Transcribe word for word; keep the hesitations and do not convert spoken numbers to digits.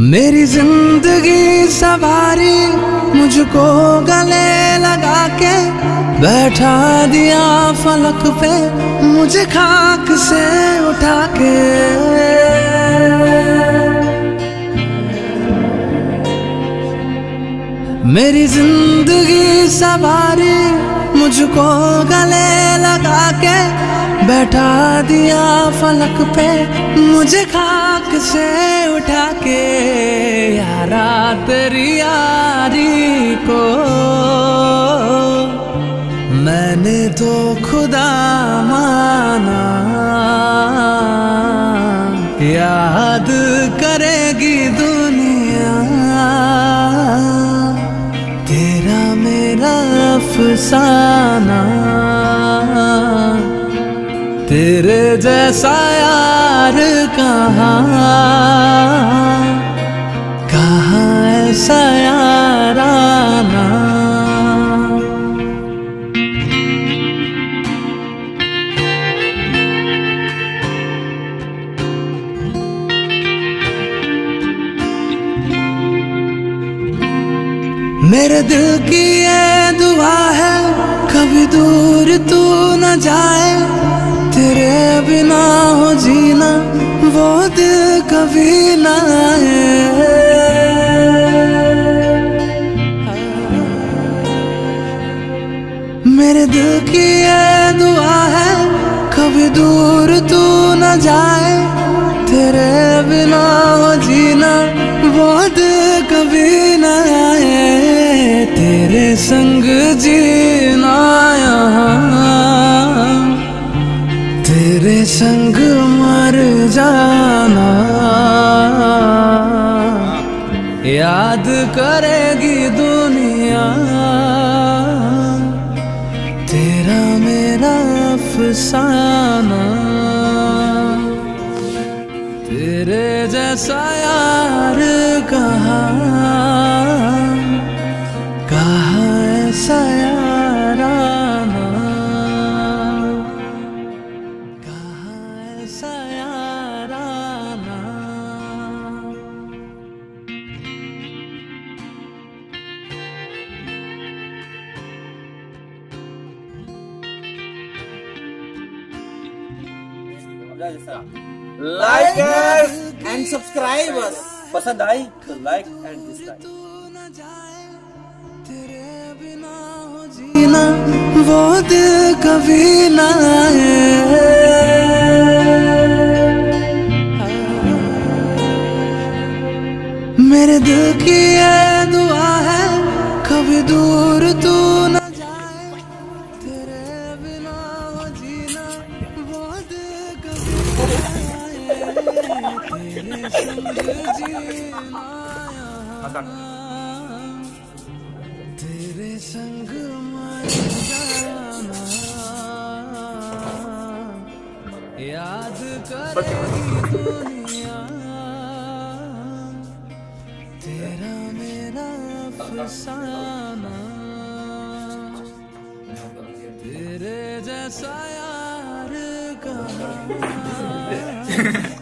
मेरी जिंदगी सवारी मुझको गले लगा के बैठा दिया फलक पे मुझे खाक से उठा के। मेरी जिंदगी सवारी मुझको गले लगा के बैठा दिया फलक पे मुझे खाक से उठा के। यारा तेरी यारी को मैंने तो खुदा माना, याद करेगी दुनिया तेरा मेरा अफसाना। तेरे जैसा यार कहाँ कहाँ ऐसा याराना। मेरे दिल की ये दुआ है कभी दूर तू न जाए, तेरे बिना हो जीना वो दिल कभी ना आए। मेरे दिल की ये दुआ है कभी दूर तू न जाए, तेरे बिना हो जीना वो दिल कभी ना आए। तेरे संग जीना यहाँ तेरे संग मर जाना, याद करेगी दुनिया तेरा मेरा अफसाना। तेरे जैसा यार कहाँ कहाँ ऐसा याराना, कहाँ ऐसा याराना। Like and subscribe us. पसंद आई तो लाइक एंड डिसलाइक। तेरे बिना हो जीना वो दिल कभी ना आए। मेरे दिल की ये दुआ है कभी दूर तू न जाए, तेरे बिना हो जीना वो दिल कभी ना आए। तेरे संग जीना तेरे संग मर जाना, याद करेगी दुनिया तेरा मेरा अफसाना। तेरे जैसा यार कहाँ